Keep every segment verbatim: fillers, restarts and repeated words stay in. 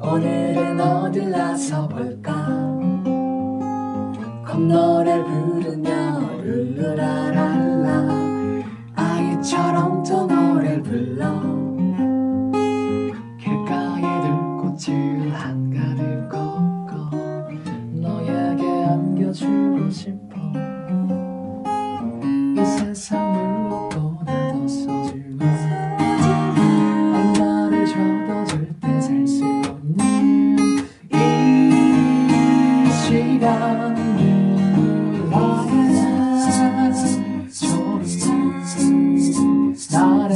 오늘은 어딜 나서볼까. 콧노래를 부르며 룰루라랄라 아이처럼 또 노래를 불러. 길가에 들꽃을 한가득 걷고 너에게 안겨주고 싶어. 이 세상 무엇보다 더 소중한 엄마를 줘도 절대 살 수 없는 이 시간. 나를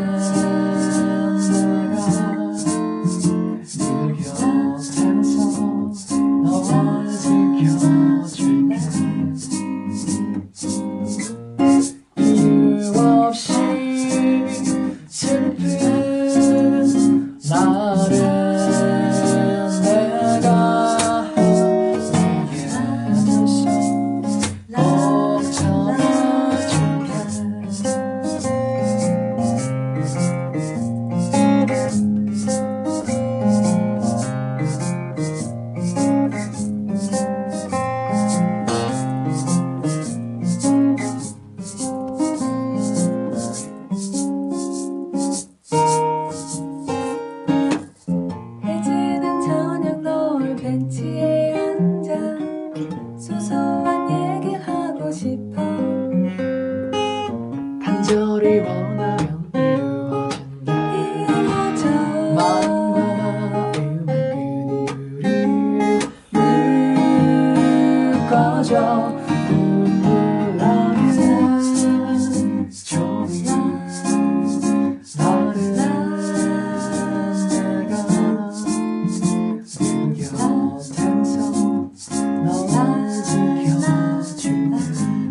간절히 원하면 이루어진다. 이루어져. 마음과 마음의 끈이 묶어져. 눈물 나면서 종이 나를 내가 네 곁에서 널 지켜줄게.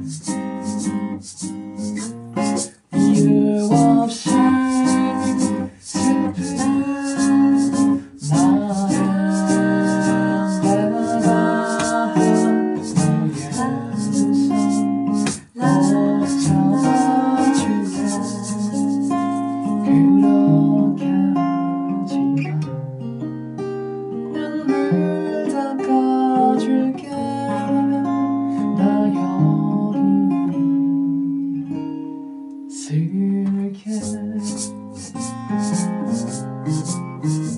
이유 없이 슬픈 나를 내가 너의 손 잡아줄게. 그렇게 울지마. 눈물 닦아줄게. 나 여기 슬게